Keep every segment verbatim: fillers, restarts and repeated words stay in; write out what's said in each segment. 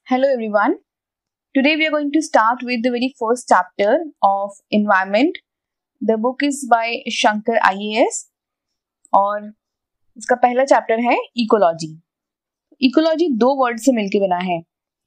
Hello everyone. Today we are going to start with the very first chapter of environment. The book is by Shankar I A S और इसका पहला chapter है ecology. Ecology दो word से मिलके बना है.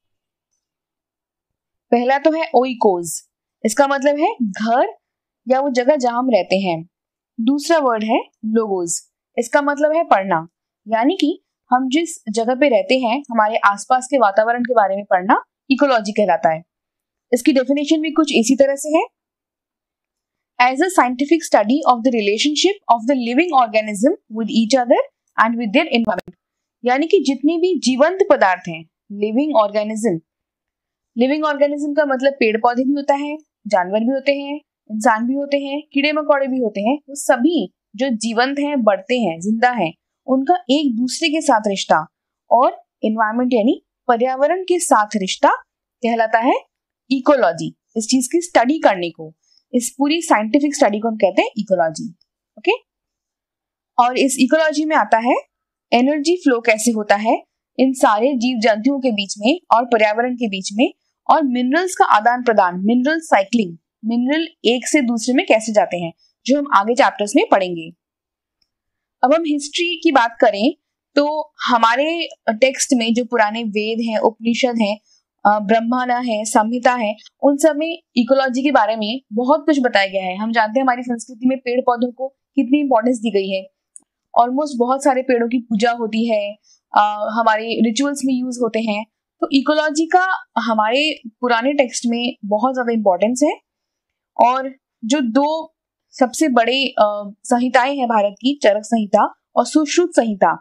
पहला तो है oikos. इसका मतलब है घर या वो जगह जहां हम रहते हैं. दूसरा वर्ड है logos. इसका मतलब है पढ़ना, यानी कि हम जिस जगह पे रहते हैं हमारे आसपास के वातावरण के बारे में पढ़ना इकोलॉजी कहलाता है. इसकी डेफिनेशन भी कुछ इसी तरह से है. As a scientific study of the relationship of the living organism with each other and with their environment. यानी कि जितनी भी जीवंत पदार्थ हैं, लिविंग ऑर्गेनिज्म. लिविंग ऑर्गेनिज्म का मतलब पेड़ पौधे भी होता है, जानवर भी होते हैं, इंसान भी होते हैं, कीड़े मकोड़े भी होते हैं. वो सभी जो जीवंत हैं, बढ़ते हैं, जिंदा हैं, उनका एक दूसरे के साथ रिश्ता और एनवायरनमेंट यानी पर्यावरण के साथ रिश्ता कहलाता है इकोलॉजी. इस चीज की स्टडी करने को, इस पूरी साइंटिफिक स्टडी को हम कहते हैं इकोलॉजी. ओके. और इस इकोलॉजी में आता है एनर्जी फ्लो कैसे होता है इन सारे जीव जंतुओं के बीच में और पर्यावरण के बीच में, और मिनरल्स का आदान प्रदान, मिनरल साइक्लिंग, मिनरल एक से दूसरे में कैसे जाते हैं, जो हम आगे चैप्टर्स में पढ़ेंगे. अब हम हिस्ट्री की बात करें तो हमारे टेक्स्ट में जो पुराने वेद हैं, उपनिषद हैं, ब्रह्मांड है, संहिता है, उन सब में इकोलॉजी के बारे में बहुत कुछ बताया गया है. हम जानते हैं हमारी संस्कृति में पेड़ पौधों को कितनी इंपॉर्टेंस दी गई है. ऑलमोस्ट बहुत सारे पेड़ों की पूजा होती है, आ, हमारे रिचुअल्स में यूज होते हैं. तो इकोलॉजी का हमारे पुराने टेक्स्ट में बहुत ज्यादा इंपॉर्टेंस है. और जो दो सबसे बड़े संहिताएं हैं भारत की, चरक संहिता और सुश्रुत संहिता,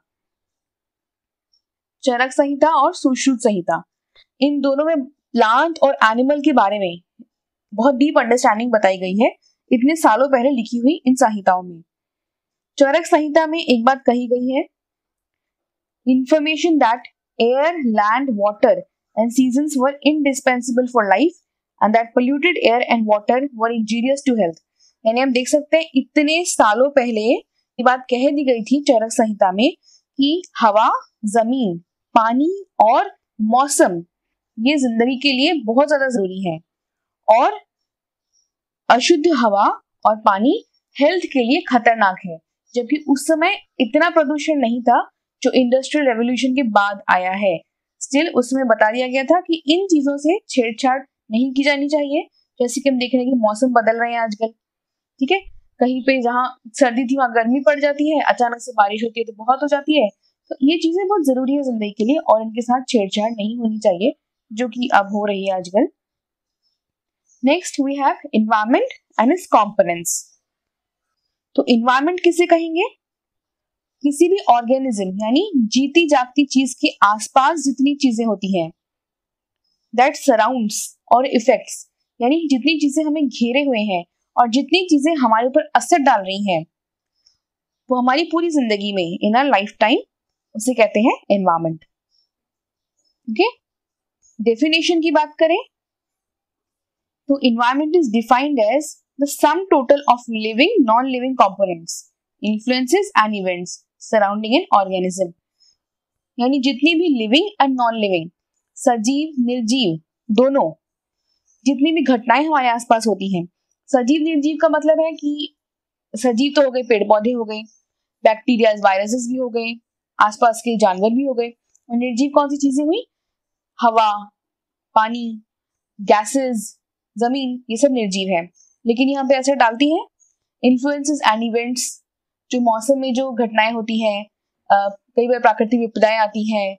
चरक संहिता और सुश्रुत संहिता, इन दोनों में प्लांट और एनिमल के बारे में बहुत डीप अंडरस्टैंडिंग बताई गई है इतने सालों पहले लिखी हुई इन संहिताओं में. चरक संहिता में एक बात कही गई है, information that air, land, water and seasons were indispensable for life and that polluted air and water were injurious to health. यानी हम देख सकते हैं इतने सालों पहले ये बात कह दी गई थी चरक संहिता में कि हवा, जमीन, पानी और मौसम ये जिंदगी के लिए बहुत ज्यादा जरूरी है, और अशुद्ध हवा और पानी हेल्थ के लिए खतरनाक है. जबकि उस समय इतना प्रदूषण नहीं था जो इंडस्ट्रियल रेवोल्यूशन के बाद आया है. स्टिल उसमें बता दिया गया था कि इन चीजों से छेड़छाड़ नहीं की जानी चाहिए. जैसे कि हम देख रहे हैं कि मौसम बदल रहे हैं आजकल, ठीक है, कहीं पे जहां सर्दी थी वहां गर्मी पड़ जाती है, अचानक से बारिश होती है तो बहुत हो जाती है. तो ये चीजें बहुत जरूरी है जिंदगी के लिए और इनके साथ छेड़छाड़ नहीं होनी चाहिए, जो कि अब हो रही है आजकल. Next we have environment and its components. तो एनवायरनमेंट किसे कहेंगे? किसी भी ऑर्गेनिज्म यानी जीती जागती चीज के आसपास जितनी चीजें होती हैं, दैट सराउंड्स और इफेक्ट्स, यानी जितनी चीजें हमें घेरे हुए हैं और जितनी चीजें हमारे ऊपर असर डाल रही हैं वो हमारी पूरी जिंदगी में, इन आवर लाइफ टाइम, उसे कहते हैं एनवायरनमेंट. ओके. डेफिनेशन की बात करें तो environment is defined as the sum total of living, non living components, influences and events surrounding an organism. यानी जितनी भी लिविंग एंड नॉन लिविंग, सजीव, निर्जीव, दोनों जितनी भी घटनाएं हमारे आसपास होती हैं. सजीव निर्जीव का मतलब है कि सजीव तो हो गए, पेड़ पौधे हो गए, बैक्टीरिया, वायरसेस भी हो गए, आसपास के जानवर भी हो गए. और निर्जीव कौन सी चीजें हुई? हवा, पानी, गैसेस, जमीन, ये सब निर्जीव है. लेकिन यहाँ पे असर डालती है इन्फ्लुएंसेस एंड इवेंट्स, जो मौसम में जो घटनाएं होती हैं, कई बार प्राकृतिक विपदाएं आती हैं,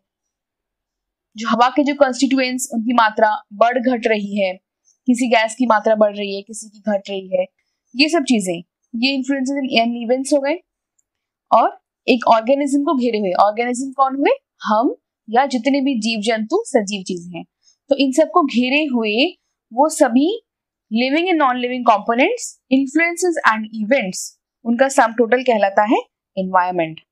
जो हवा के जो कॉन्स्टिट्यूएंट्स, उनकी मात्रा बढ़ घट रही है, किसी गैस की मात्रा बढ़ रही है, किसी की घट रही है, ये सब चीजें, ये इन्फ्लुएंसेस एंड इवेंट्स हो गए. और एक ऑर्गेनिज्म को घेरे हुए, ऑर्गेनिज्म कौन हुए? हम या जितने भी जीव जंतु, सजीव चीजें हैं. तो इन सबको घेरे हुए वो सभी living and non living components, influences and events, उनका सम टोटल कहलाता है एनवायरनमेंट.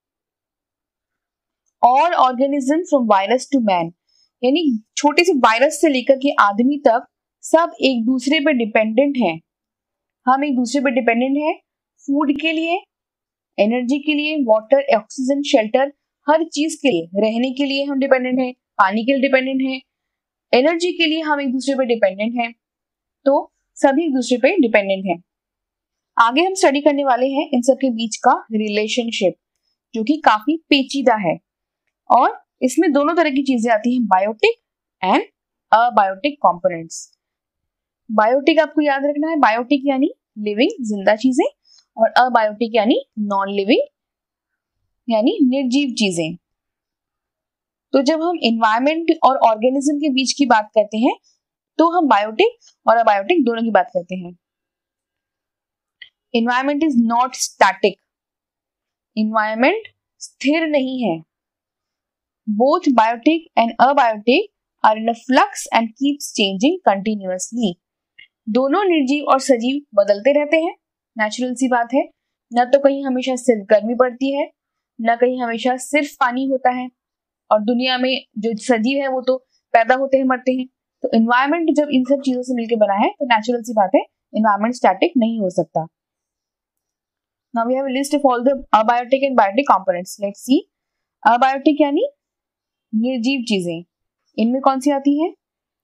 और organism from virus to man, यानी छोटे से वायरस से लेकर के आदमी तक सब एक दूसरे पे डिपेंडेंट हैं. हम एक दूसरे पे डिपेंडेंट हैं फूड के लिए, एनर्जी के लिए, वाटर, ऑक्सीजन, शेल्टर, हर चीज के लिए, रहने के लिए हम डिपेंडेंट हैं, पानी के लिए डिपेंडेंट हैं, एनर्जी के लिए हम एक दूसरे पे डिपेंडेंट हैं, तो सभी एक दूसरे पे डिपेंडेंट हैं। आगे हम स्टडी करने वाले हैं इन सब के बीच का रिलेशनशिप, जो कि काफी पेचीदा है, और इसमें दोनों तरह की चीजें आती हैं, biotic and abiotic components. Biotic आपको याद रखना है, बायोटिक यानी लिविंग जिंदा चीजें, और अबायोटिक यानी नॉन लिविंग यानी निर्जीव चीजें। तो जब हम एनवायरमेंट और ऑर्गेनिज्म के बीच की बात करते हैं तो हम बायोटिक और अबायोटिक दोनों की बात करते हैं। Environment is not static, environment स्थिर नहीं है। Both biotic and abiotic are in a flux and keeps changing continuously. दोनों निर्जीव और सजीव बदलते रहते हैं, नेचुरल सी बात है। न तो कहीं हमेशा सिर्फ गर्मी पड़ती है, न कहीं हमेशा सिर्फ पानी होता है, और दुनिया में जो सजीव है वो तो पैदा होते हैं मरते हैं। तो एनवायरमेंट जब इन सब चीजों से मिलकर बना है तो नेचुरल सी बात है, एनवायरमेंट स्टैटिक नहीं हो सकता। Now we have a list of all the abiotic and biotic components. Let's see. Abiotic यानी निर्जीव चीजें, इनमें कौन सी आती है?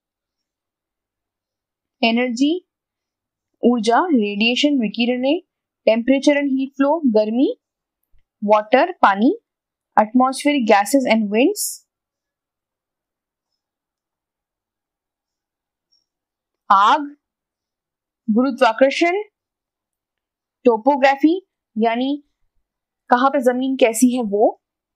एनर्जी, ऊर्जा, रेडिएशन, विकिरणें, टेम्परेचर एंड हीट फ्लो, गर्मी, वाटर, पानी, एटमॉस्फेरिक गैसेस एंड विंड्स, आग, गुरुत्वाकर्षण, टोपोग्राफी यानी कहां पर जमीन कैसी है वो,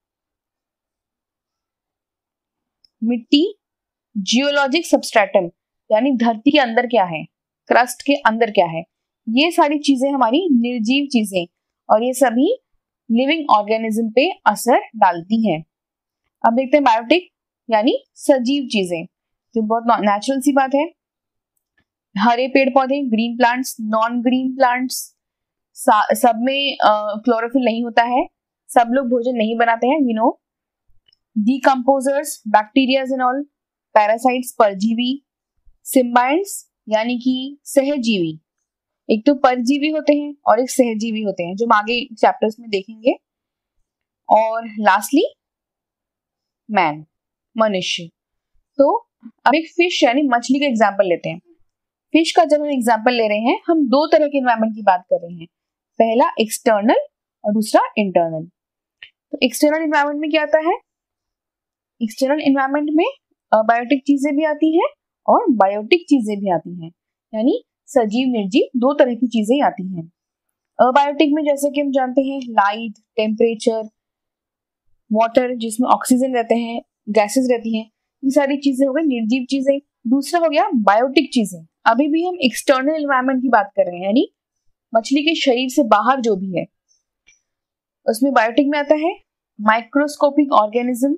मिट्टी, जियोलॉजिक सबस्ट्रेटम यानी धरती के अंदर क्या है, क्रस्ट के अंदर क्या है। ये सारी चीजें हमारी निर्जीव चीजें, और ये सभी लिविंग ऑर्गेनिज्म पे असर डालती हैं। अब देखते हैं बायोटिक यानी सजीव चीजें, जो बहुत नेचुरल सी बात है। हरे पेड़ पौधे, green plants, non green plants, सब में क्लोरोफिल नहीं होता है, सब लोग भोजन नहीं बनाते हैं, we know. Decomposers, bacterias and all, parasites, परजीवी, सिम्बायंट्स यानी कि सहजीवी, एक तो परजीवी होते हैं और एक सहजीवी होते हैं, जो हम आगे चैप्टर्स में देखेंगे। और लास्टली मैन, मनुष्य। तो अब एक फिश यानी मछली का एग्जाम्पल लेते हैं। फिश का जब हम एग्जाम्पल ले रहे हैं, हम दो तरह के एनवायरनमेंट की बात कर रहे हैं, पहला एक्सटर्नल और दूसरा इंटरनल। तो एक्सटर्नल एनवायरनमेंट में क्या आता है? एक्सटर्नल एनवायरनमेंट में अबायोटिक चीजें भी आती हैं और बायोटिक चीजें भी आती हैं, यानी सजीव निर्जीव दो तरह की चीजें आती हैं। अबायोटिक में जैसे कि हम जानते हैं लाइट, टेम्परेचर, वाटर जिसमें ऑक्सीजन रहते हैं, गैसेस रहती हैं, ये सारी चीजें हो गई निर्जीव चीजें। दूसरा हो गया बायोटिक चीजें। अभी भी हम एक्सटर्नल एनवायरनमेंट की बात कर रहे हैं, यानी मछली के शरीर से बाहर जो भी है, उसमें बायोटिक में आता है microscopic organism,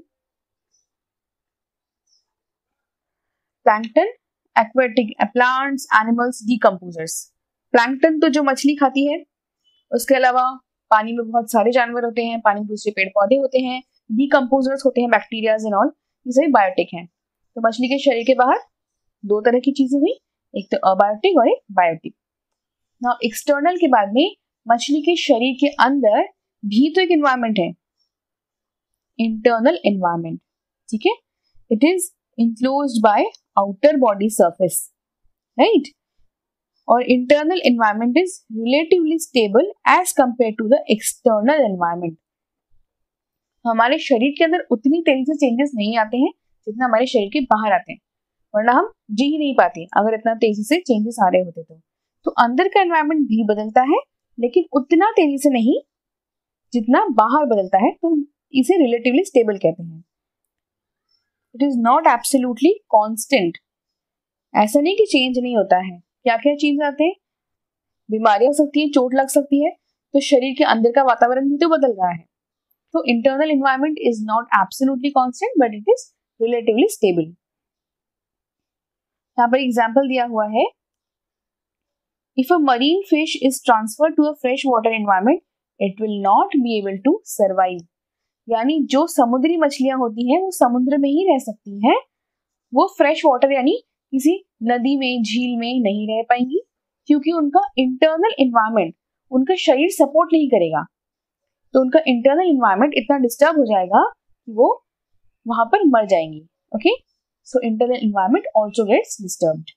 plankton, aquatic plants, animals, decomposers. Plankton तो जो मछली खाती है, उसके अलावा पानी में बहुत सारे जानवर होते हैं, पानी में दूसरे पेड़ पौधे होते हैं, डीकम्पोजर्स होते हैं, बैक्टीरियाज एंड ऑल, ये सभी बायोटिक हैं। तो मछली के शरीर के बाहर दो तरह की चीजें हुई, एक तो अबायोटिक और एक बायोटिक। नाउ एक्सटर्नल के बाद में मछली के शरीर के अंदर भी तो एक एनवायरनमेंट है, इंटरनल एनवायरनमेंट, ठीक है। It is enclosed by outer body surface, right? और internal environment is relatively stable as compared to the external environment. हमारे शरीर के अंदर उतनी तेजी से चेंजेस नहीं आते हैं जितना हमारे शरीर के बाहर आते हैं, वरना हम जी ही नहीं पाते अगर इतना तेजी से चेंजेस आ रहे होते तो। तो अंदर का एनवायरनमेंट भी बदलता है, लेकिन उतना तेजी से नहीं जितना बाहर बदलता है, तो इसे रिलेटिवली स्टेबल कहते हैं। It is not absolutely constant, ऐसा नहीं कि चेंज नहीं होता है। क्या क्या चेंज आते हैं? बीमारियां हो सकती है, चोट लग सकती है, तो शरीर के अंदर का वातावरण भी तो बदल रहा है। तो internal environment is not absolutely constant but it is relatively stable. यहाँ पर एग्जाम्पल दिया हुआ है, if a marine fish is transferred to a fresh water environment it will not be able to survive. यानी जो समुद्री मछलियां होती हैं वो समुद्र में ही रह सकती हैं, वो फ्रेश वाटर यानी किसी नदी में, झील में नहीं रह पाएंगी, क्योंकि उनका इंटरनल एनवायरनमेंट, उनका शरीर सपोर्ट नहीं करेगा। तो उनका इंटरनल एनवायरनमेंट इतना डिस्टर्ब हो जाएगा कि वो वहां पर मर जाएंगी। Okay, So internal environment also gets disturbed.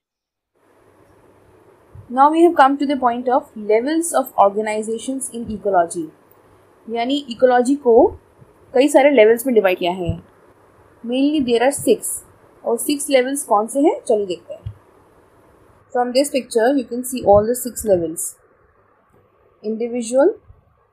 Now we have come to the point of levels of organizations in ecology. यानी इकोलॉजी को कई सारे लेवल्स में डिवाइड किया है. मेनली देयर आर सिक्स, और सिक्स लेवल्स कौन से हैं चलिए देखते हैं. From this picture you can see all the six levels. Individual,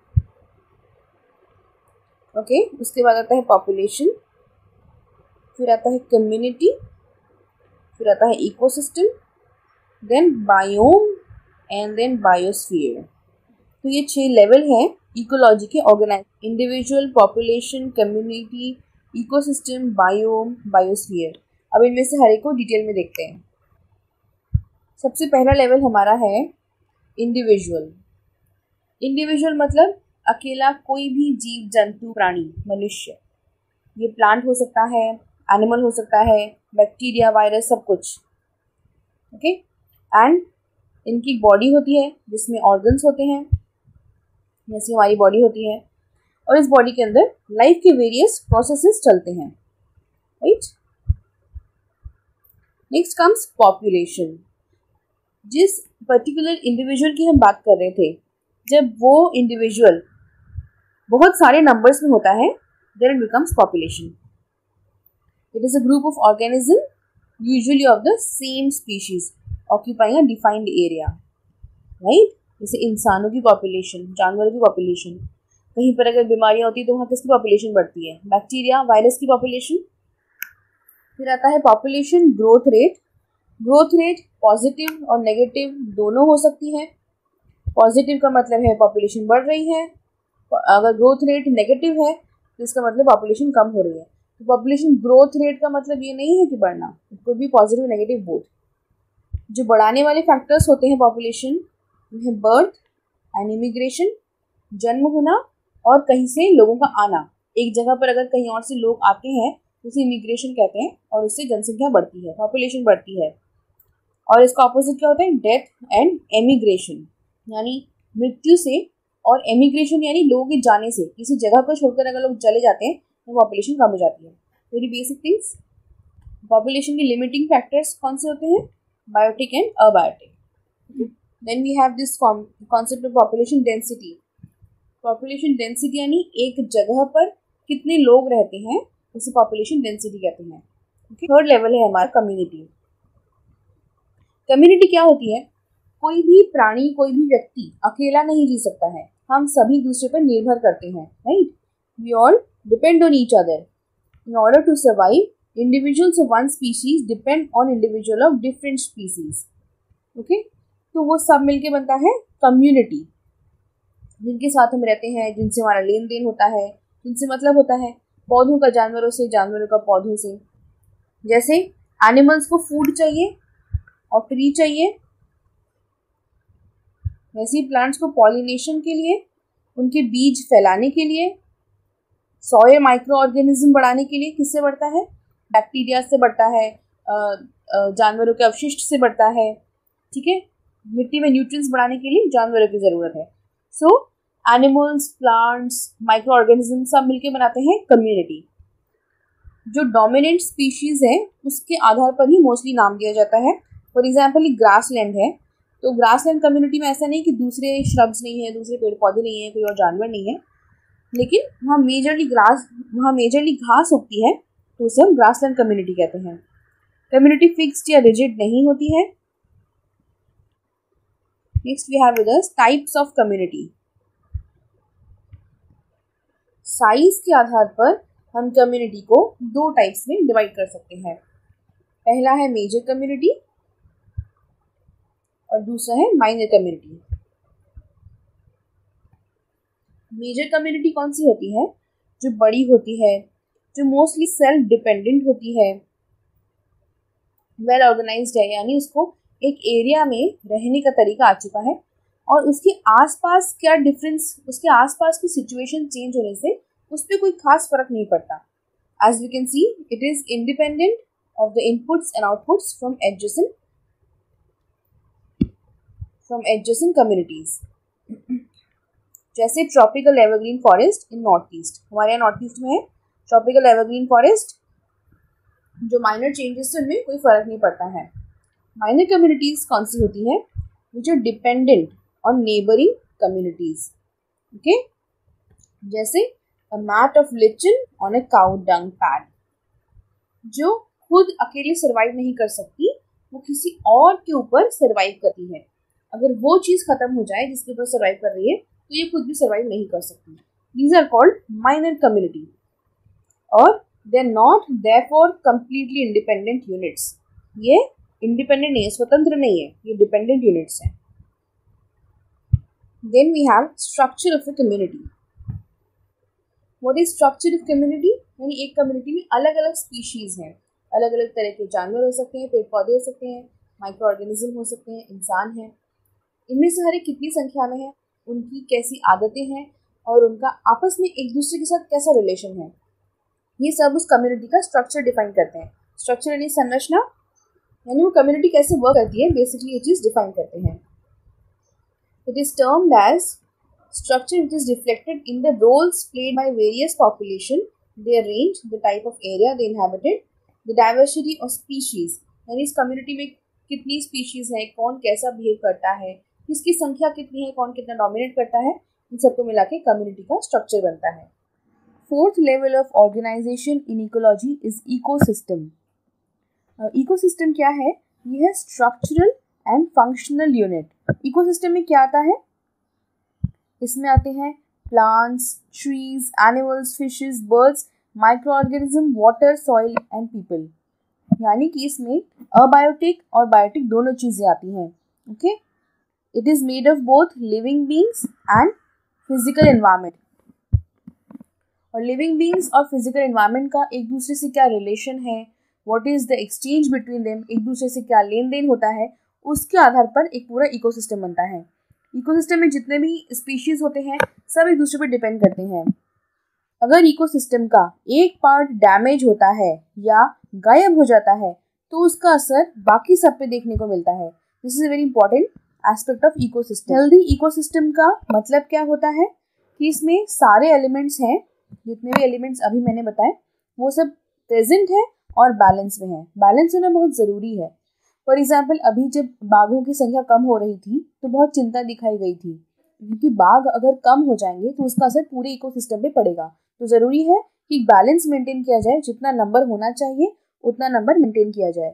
okay, उसके बाद आता है पॉपुलेशन, फिर आता है कम्युनिटी, फिर आता है ecosystem, then biome and then biosphere. तो ये छह लेवल हैं इकोलॉजी के organise. Individual, population, community, ecosystem, biome, biosphere. अब इनमें से हर एक को डिटेल में देखते हैं. सबसे पहला लेवल हमारा है इंडिविजुअल. इंडिविजुअल मतलब अकेला कोई भी जीव जंतु, प्राणी, मनुष्य. ये प्लांट हो सकता है, एनिमल हो सकता है, बैक्टीरिया, वायरस, सब कुछ. ओके. एंड इनकी बॉडी होती है जिसमें ऑर्गन्स होते हैं, जैसे हमारी बॉडी होती है, और इस बॉडी के अंदर लाइफ के वेरियस प्रोसेसेस चलते हैं. राइट. Next comes population. जिस पर्टिकुलर इंडिविजुअल की हम बात कर रहे थे, जब वो इंडिविजुअल बहुत सारे नंबर्स में होता है, then it becomes population. It is a group of organism usually of the same species occupying a defined area. Right. जैसे इंसानों की पॉपुलेशन, जानवरों की पॉपुलेशन. कहीं पर अगर बीमारियां होती है तो वहाँ किसकी पॉपुलेशन बढ़ती है? बैक्टीरिया, वायरस की पॉपुलेशन. फिर आता है population growth rate. Growth rate positive और नेगेटिव दोनों हो सकती है. पॉजिटिव का मतलब है पॉपुलेशन बढ़ रही है, अगर ग्रोथ रेट नेगेटिव है तो इसका मतलब पॉपुलेशन कम हो रही है. तो पॉपुलेशन ग्रोथ रेट का मतलब ये नहीं है कि बढ़ना, it could be positive negative both. जो बढ़ाने वाले फैक्टर्स होते हैं पॉपुलेशन में बर्थ एंड इमिग्रेशन, जन्म होना और कहीं से लोगों का आना. एक जगह पर अगर कहीं और से लोग आते हैं तो उसे इमिग्रेशन कहते हैं, और उससे जनसंख्या बढ़ती है, पॉपुलेशन बढ़ती है. और इसका ऑपोजिट क्या होता है? डेथ एंड एमिग्रेशन, यानी मृत्यु से, और एमिग्रेशन यानी लोगों के जाने से. किसी जगह को छोड़कर अगर लोग चले जाते हैं तो पॉपुलेशन कम हो जाती है. Very basic things. पॉपुलेशन के लिमिटिंग फैक्टर्स कौन से होते हैं? Biotic and abiotic. Then we have this concept of population density. Population density यानी एक जगह पर कितने लोग रहते हैं, उसे पॉपुलेशन डेंसिटी कहते हैं. थर्ड लेवल है हमारा कम्युनिटी. कम्युनिटी क्या होती है? कोई भी प्राणी, कोई भी व्यक्ति अकेला नहीं जी सकता है. हम सभी दूसरे पर निर्भर करते हैं. Right. We all depend on each other. In order to survive, individuals of one species depend on individual of different species. Okay. तो वो सब मिलके बनता है कम्युनिटी, जिनके साथ हम रहते हैं, जिनसे हमारा लेन देन होता है, जिनसे मतलब होता है. पौधों का जानवरों से, जानवरों का पौधों से. जैसे एनिमल्स को फूड चाहिए और ट्री चाहिए, वैसे ही प्लांट्स को पॉलिनेशन के लिए, उनके बीज फैलाने के लिए, सॉइल माइक्रो ऑर्गेनिज्म बढ़ाने के लिए किससे बढ़ता है? बैक्टीरिया से बढ़ता है, जानवरों के अवशिष्ट से बढ़ता है. ठीक है. मिट्टी में न्यूट्रिएंट्स बढ़ाने के लिए जानवरों की ज़रूरत है. So animals, plants, micro organism सब मिलके बनाते हैं कम्युनिटी. जो डोमिनेंट स्पीशीज़ है उसके आधार पर ही मोस्टली नाम दिया जाता है. फॉर एग्जाम्पल ये ग्रासलैंड है, तो ग्रासलैंड कम्युनिटी में ऐसा नहीं कि दूसरे श्रब्स नहीं है, दूसरे पेड़ पौधे नहीं है, कोई और जानवर नहीं है, लेकिन वहाँ मेजरली ग्रास वहाँ मेजरली घास उगती है, तो उसे हम ग्रासलैंड कम्युनिटी कहते हैं. कम्युनिटी फिक्स्ड या रिजिड नहीं होती है. Next we have with us types of community. Size के आधार पर हम कम्युनिटी को दो टाइप्स में डिवाइड कर सकते हैं. पहला है मेजर कम्युनिटी और दूसरा है माइनर कम्युनिटी. मेजर कम्युनिटी कौन सी होती है? जो बड़ी होती है, जो मोस्टली सेल्फ डिपेंडेंट होती है, वेल ऑर्गेनाइज्ड है, यानी उसको एक एरिया में रहने का तरीका आ चुका है, और उसके आसपास क्या डिफरेंस, उसके आसपास की सिचुएशन चेंज होने से उस पर कोई खास फर्क नहीं पड़ता. As we can see, it is independent of the inputs and outputs from adjacent from adjacent communities. जैसे tropical evergreen forest in north east, हमारे यहाँ नॉर्थ ईस्ट में है ट्रॉपिकल एवरग्रीन फॉरेस्ट, जो माइनर चेंजेस से उनमें कोई फर्क नहीं पड़ता है। माइनर कम्युनिटीज कौन सी होती है? Which are dependent on neighbouring communities. Okay, जैसे a mat of lichen on a cow dung pad, जो खुद अकेले सर्वाइव नहीं कर सकती, वो किसी और के ऊपर सर्वाइव करती है। अगर वो चीज खत्म हो जाए जिसके ऊपर सर्वाइव कर रही है, तो ये खुद भी सर्वाइव नहीं कर सकती। These are called minor community, और they are not therefore completely independent units. ये इंडिपेंडेंट नहीं है, स्वतंत्र नहीं है, ये डिपेंडेंट यूनिट्स हैं। Then we have structure of a community. What is structure of community? यानी एक कम्युनिटी में अलग अलग स्पीशीज हैं, अलग अलग तरह के जानवर हो सकते हैं, पेड़ पौधे हो सकते हैं, माइक्रो ऑर्गेनिज्म हो सकते हैं, इंसान हैं। इनमें से हर एक कितनी संख्या में है, उनकी कैसी आदतें हैं, और उनका आपस में एक दूसरे के साथ कैसा रिलेशन है, ये सब उस कम्युनिटी का स्ट्रक्चर डिफाइन करते हैं। स्ट्रक्चर यानी संरचना, यानी वो कम्युनिटी कैसे वर्क करती है, बेसिकली ये चीज डिफाइन करते हैं। It is termed as structure which is reflected in the roles played by various population, their range, the type of area they inhabited, the diversity of species. यानी इस community में कितनी स्पीशीज है, कौन कैसा बिहेव करता है, किसकी संख्या कितनी है, कौन कितना डोमिनेट करता है, इन सबको मिला के कम्युनिटी का स्ट्रक्चर बनता है। Fourth level of organisation in ecology is ecosystem. Ecosystem क्या है? ये है structural and functional unit. Ecosystem में क्या आता है? इसमें आते हैं plants, trees, animals, fishes, birds, micro organism, water, soil and people. यानी कि इसमें अबायोटिक और बायोटिक दोनों चीजें आती हैं। Okay, it is made of both living beings and physical environment. और लिविंग बीइंग्स और फिजिकल एनवायरनमेंट का एक दूसरे से क्या रिलेशन है, what is the exchange between them, एक दूसरे से क्या लेन देन होता है, उसके आधार पर एक पूरा इकोसिस्टम बनता है। इकोसिस्टम में जितने भी स्पीशीज होते हैं सब एक दूसरे पर डिपेंड करते हैं। अगर इकोसिस्टम का एक पार्ट डैमेज होता है या गायब हो जाता है, तो उसका असर बाकी सब पे देखने को मिलता है। This is a very important aspect of ecosystem. Healthy ecosystem का मतलब क्या होता है कि इसमें सारे एलिमेंट्स हैं, जितने भी एलिमेंट्स अभी मैंने बताए वो सब प्रेजेंट है और बैलेंस में है। बैलेंस होना बहुत ज़रूरी है। फॉर एग्जाम्पल, अभी जब बाघों की संख्या कम हो रही थी तो बहुत चिंता दिखाई गई थी, क्योंकि बाघ अगर कम हो जाएंगे तो उसका असर पूरे इकोसिस्टम पे पड़ेगा। तो ज़रूरी है कि बैलेंस मेंटेन किया जाए, जितना नंबर होना चाहिए उतना नंबर मेंटेन किया जाए।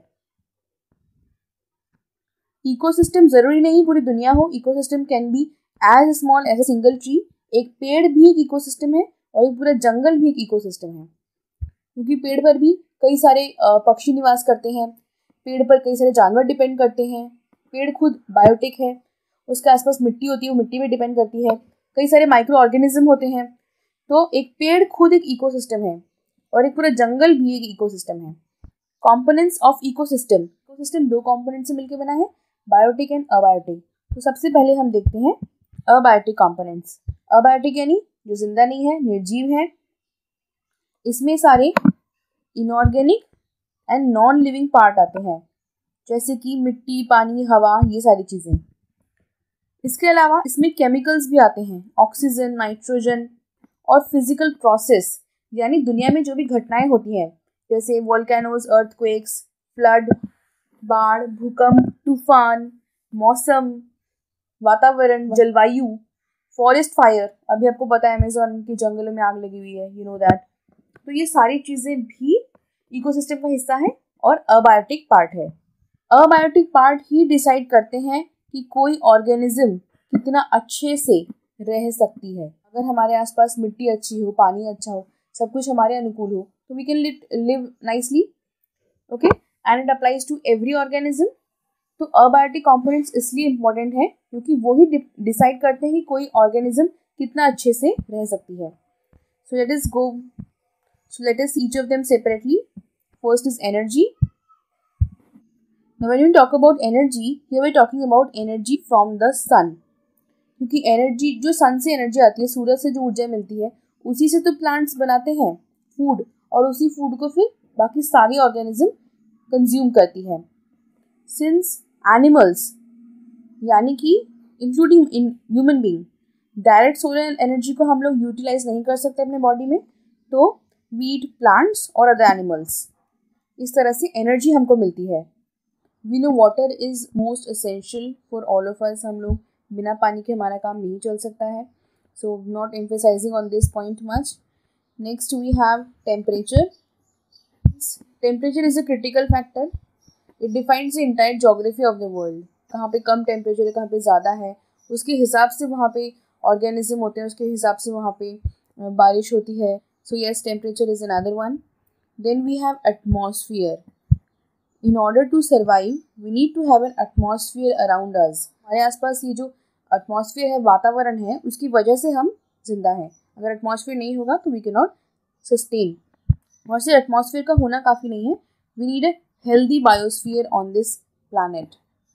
इकोसिस्टम जरूरी नहीं पूरी दुनिया हो, ecosystem can be as small as a single tree. एक पेड़ भी एक इकोसिस्टम है और एक पूरा जंगल भी एक इकोसिस्टम है, क्योंकि पेड़ पर भी कई सारे पक्षी निवास करते हैं, पेड़ पर कई सारे जानवर डिपेंड करते हैं, पेड़ खुद बायोटिक है, उसके आसपास मिट्टी होती है, वो मिट्टी पे डिपेंड करती है, कई सारे माइक्रो ऑर्गेनिज्म होते हैं। तो एक पेड़ खुद एक इकोसिस्टम है और एक पूरा जंगल भी एक इकोसिस्टम है। कॉम्पोनेंट्स ऑफ इकोसिस्टम, इकोसिस्टम दो कॉम्पोनेंट से मिलकर बना है, बायोटिक एंड अबायोटिक। तो सबसे पहले हम देखते हैं अबायोटिक कॉम्पोनेंट्स। अबायोटिक यानी जो जिंदा नहीं है, निर्जीव है। इसमें सारे inorganic and non living part आते हैं, जैसे कि मिट्टी, पानी, हवा, ये सारी चीज़ें। इसके अलावा इसमें केमिकल्स भी आते हैं, ऑक्सीजन, नाइट्रोजन, और फिजिकल प्रोसेस, यानी दुनिया में जो भी घटनाएं होती हैं, जैसे वोल्केनोज, अर्थक्वेक्स, फ्लड, बाढ़, भूकंप, तूफान, मौसम, वातावरण, जलवायु, फॉरेस्ट फायर, अभी आपको पता है अमेज़न के जंगलों में आग लगी हुई है, यू नो दैट। तो ये सारी चीज़ें भी इकोसिस्टम का हिस्सा है और अबायोटिक पार्ट है। अबायोटिक पार्ट ही डिसाइड करते हैं कि कोई ऑर्गेनिज्म कितना अच्छे से रह सकती है। अगर हमारे आसपास मिट्टी अच्छी हो, पानी अच्छा हो, सब कुछ हमारे अनुकूल हो, तो we can live nicely, okay, and it applies to every organism. तो अबायोटिक कंपोनेंट्स इसलिए इम्पोर्टेंट है क्योंकि वो ही डिसाइड करते हैं कि कोई ऑर्गेनिज्म कितना अच्छे से रह सकती है। So let us go so let us each of them separately. First is energy. Now when we talk about energy, here we are talking about energy from the sun. क्योंकि एनर्जी जो sun से energy आती है, सूरज से जो ऊर्जा मिलती है, उसी से तो प्लांट्स बनाते हैं फूड, और उसी फूड को फिर बाकी सारी ऑर्गेनिज्म कंज्यूम करती है। सिंस एनिमल्स, यानी कि including in human being, direct solar energy को हम लोग यूटिलाइज नहीं कर सकते अपने बॉडी में, तो वी ईट प्लांट्स और अदर एनिमल्स। इस तरह से एनर्जी हमको मिलती है। We know water is most essential for all of us. हम लोग बिना पानी के हमारा काम नहीं चल सकता है। So not emphasising on this point much. Next we have temperature. Temperature is a critical factor. It defines the entire geography of the world. कहाँ पे कम टेम्परेचर है, कहाँ पे ज़्यादा है, उसके हिसाब से वहाँ पे ऑर्गेनिज्म होते हैं, उसके हिसाब से वहाँ पे बारिश होती है। So yes, temperature is another one. Then we have atmosphere. In order to survive we need to have an atmosphere around us. हमारे आसपास ये जो एटमॉस्फेयर है, वातावरण है, उसकी वजह से हम जिंदा हैं। अगर एटमॉस्फेयर नहीं होगा तो वी कैन नॉट सस्टेन। और सिर्फ एटमॉस्फेयर का होना काफ़ी नहीं है, we need a healthy biosphere on this planet.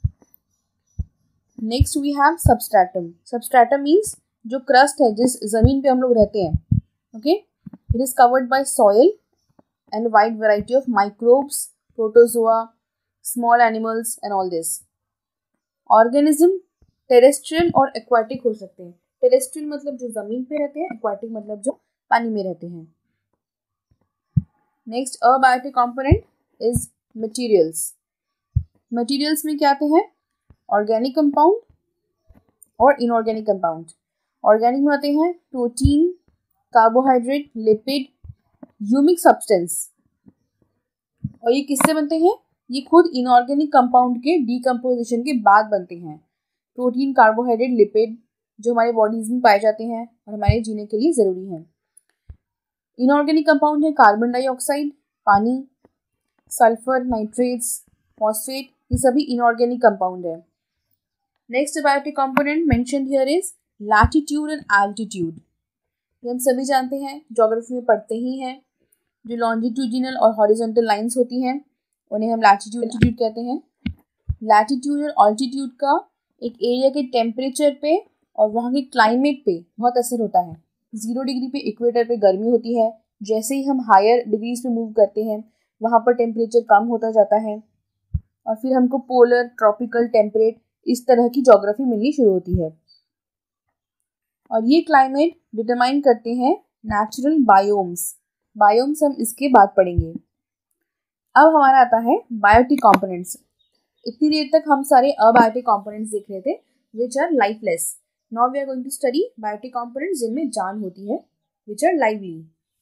Next we have substratum. Substratum means जो क्रस्ट है, जिस जमीन पे हम लोग रहते हैं, okay, it is covered by soil and wide variety of microbes, protozoa, small animals and all this. Organism terrestrial और एक्वाटिक हो सकते हैं। टेरेस्ट्रियल मतलब जो जमीन पे रहते हैं, एक्वाटिक मतलब जो पानी में रहते हैं। Next abiotic component is materials. Materials में क्या आते हैं? ऑर्गेनिक कंपाउंड और इनऑर्गेनिक कंपाउंड। ऑर्गेनिक में आते हैं protein, carbohydrate, lipid, humic substance. और ये किससे बनते हैं? ये खुद इनऑर्गेनिक कंपाउंड के डीकम्पोजिशन के बाद बनते हैं। प्रोटीन, कार्बोहाइड्रेट, लिपिड जो हमारे बॉडीज में पाए जाते हैं और हमारे जीने के लिए ज़रूरी हैं। इनऑर्गेनिक कंपाउंड है कार्बन डाइऑक्साइड, पानी, सल्फर, नाइट्रेट्स, फॉस्फेट, ये सभी इनऑर्गेनिक कंपाउंड है। Next biotic component mentioned here is latitude and altitude. ये हम सभी जानते हैं, ज्योग्राफी में पढ़ते ही हैं। जो लॉन्जिट्यूडिनल और हॉरिजॉन्टल लाइंस होती हैं उन्हें हम लैटिट्यूड एल्टीट्यूड कहते हैं। लैटिट्यूड और ऑल्टीट्यूड का एक एरिया के टेम्परेचर पे और वहाँ के क्लाइमेट पे बहुत असर होता है। जीरो डिग्री पे इक्वेटर पे गर्मी होती है, जैसे ही हम हायर डिग्रीज पे मूव करते हैं वहाँ पर टेम्परेचर कम होता जाता है और फिर हमको पोलर, ट्रॉपिकल, टेम्परेट इस तरह की ज्योग्राफी मिलनी शुरू होती है। और ये क्लाइमेट डिटरमाइन करते हैं नेचुरल बायोम्स। बायोम्स हम इसके बाद पढ़ेंगे। अब हमारा आता है बायोटिक कंपोनेंट्स। इतनी देर तक हम सारे अबायोटिक कंपोनेंट्स देख रहे थे which are lifeless. Now we are going to study biotic components जिनमें जान होती है, विच आर लाइवली।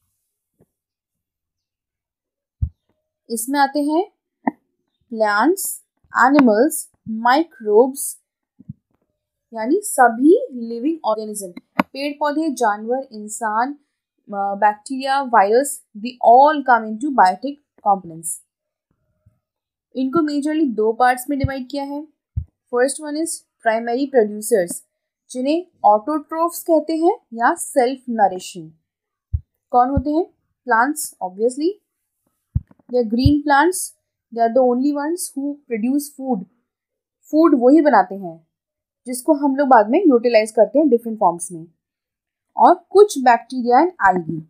इसमें आते हैं प्लांट्स, एनिमल्स, माइक्रोब्स यानी सभी लिविंग ऑर्गेनिज्म, पेड़ पौधे, जानवर, इंसान, bacteria, virus, they all come into biotic components. इनको मेजरली दो पार्ट्स में डिवाइड किया है। First one is primary producers, जिन्हें ऑटोट्रोफ्स कहते हैं या सेल्फ नरिशिंग। कौन होते हैं? Plants, obviously. They are green plants, they are the only ones who produce food. Food वही बनाते हैं जिसको हम लोग बाद में यूटिलाइज करते हैं डिफरेंट फॉर्म्स में। और कुछ बैक्टीरिया एंड एल्गी,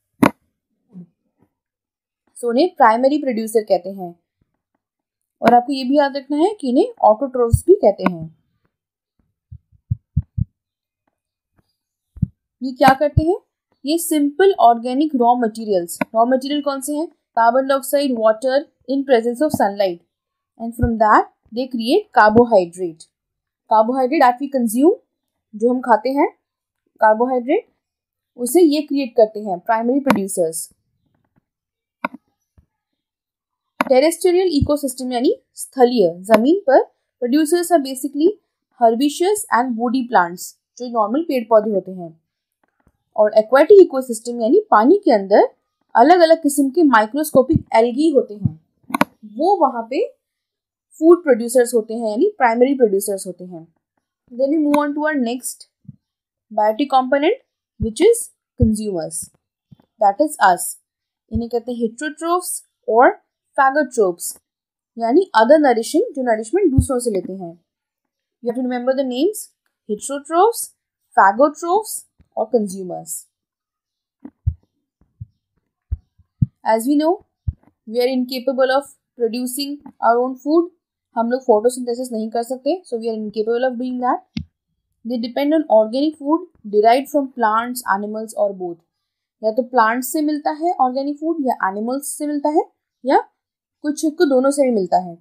सो उन्हें प्राइमरी प्रोड्यूसर कहते हैं। और आपको ये भी याद रखना है कि इन्हें ऑटोट्रोफ्स भी कहते हैं। ये क्या करते हैं? ये simple organic raw materials, raw material कौन से हैं? Carbon dioxide, water in presence of sunlight, and from that they create carbohydrate. Carbohydrate that we consume, जो हम खाते हैं कार्बोहाइड्रेट, उसे ये क्रिएट करते हैं प्राइमरी प्रोड्यूसर्स। टेरेस्ट्रियल इकोसिस्टम यानी स्थलीय जमीन पर producers are basically herbaceous and woody plants, जो नॉर्मल पेड़ पौधे होते हैं। और एक्वाटिक इकोसिस्टम यानी पानी के अंदर अलग अलग किस्म के माइक्रोस्कोपिक एल्गी होते हैं, वो वहाँ पे फूड प्रोड्यूसर्स होते हैं यानी प्राइमरी प्रोड्यूसर्स होते हैं। Then we move on to our next biotic component which is consumers, that is us. इन्हें कहते हैं हेटेरोट्रोफ्स और फैगोट्रोप्स, यानी अदर नरिशिंग, जो नरिशमेंट दूसरों से लेते हैं। You have to remember the names, heterotrophs, phagotrophs और consumers. As we know, we are incapable of producing our own food. हम लोग photosynthesis नहीं कर सकते, so we are incapable of doing that. They depend on organic food derived from plants, animals or both. या तो plants से मिलता है organic food या animals से मिलता है या कुछ को दोनों से भी मिलता है।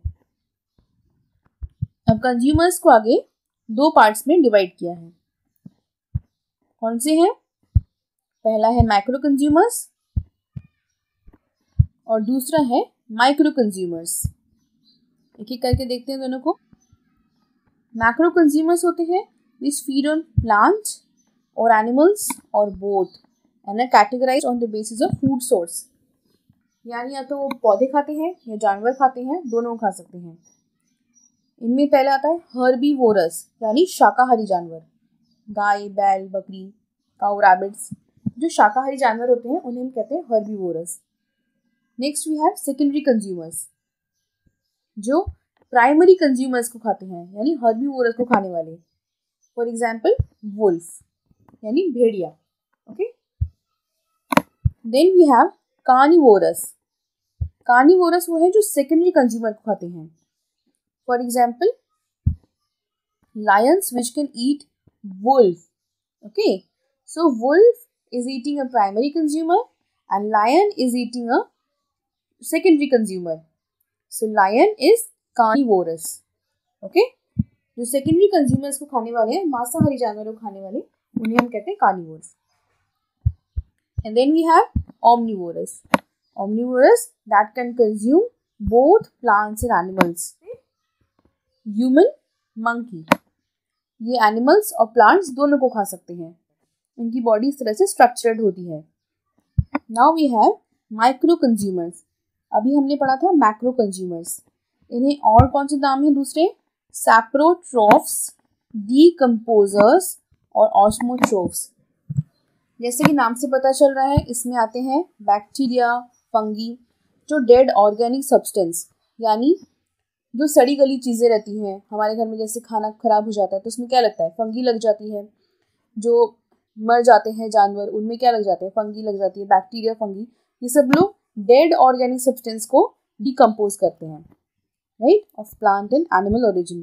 अब कंज्यूमर्स को आगे दो पार्ट्स में डिवाइड किया है। कौन से हैं? पहला है मैक्रो कंज्यूमर्स और दूसरा है माइक्रो कंज्यूमर्स। एक एक करके देखते हैं दोनों को। मैक्रो कंज्यूमर्स होते हैं which feed on plants or animals or both and are categorized on the basis of food source। यानी या तो वो पौधे खाते हैं या जानवर खाते हैं, दोनों खा सकते हैं। इनमें पहला आता है हर्बीवोरस यानी शाकाहारी जानवर, गाय, बैल, बकरी, काऊ, रैबिट्स। जो शाकाहारी जानवर होते हैं उन्हें हम कहते हैं herbivorous. Next we have secondary consumers, जो प्राइमरी कंज्यूमर्स को खाते हैं यानी हर्बीवोरस को खाने वाले। फॉर एग्जाम्पल वुल्फ यानी भेड़िया। Okay, then we have carnivorous. Carnivorous वो है जो सेकेंडरी कंज्यूमर को खाते हैं। For example lions which can eat wolf. Okay, so wolf is eating a primary consumer and lion is eating a secondary consumer, so lion is carnivorous. Okay, जो secondary consumers को खाने वाले हैं, मांसाहारी जानवरों को खाने वाले, उन्हें हम कहते हैं carnivorous. And then we have omnivorous. Omnivorous that can consume both plants and animals. Human, monkey, ये एनिमल्स और प्लांट्स दोनों को खा सकते हैं। इनकी बॉडी इस तरह से स्ट्रक्चर्ड होती है। Now we have micro consumers. अभी हमने पढ़ा था मैक्रो कंज्यूमर्स। इन्हें और कौन से नाम है दूसरे? सैप्रोट्रोफ्स, डीकम्पोजर्स और ऑस्मोट्रोफ्स। जैसे कि नाम से पता चल रहा है, इसमें आते हैं बैक्टीरिया, फंगी, जो डेड ऑर्गेनिक सब्सटेंस यानी जो सड़ी गली चीज़ें रहती हैं हमारे घर में, जैसे खाना खराब हो जाता है तो उसमें क्या लगता है? फंगी लग जाती है। जो मर जाते हैं जानवर उनमें क्या लग जाते हैं? फंगी लग जाती है। बैक्टीरिया, फंगी, ये सब लोग डेड ऑर्गेनिक सब्सटेंस को डिकम्पोज करते हैं, right, of plant and animal origin.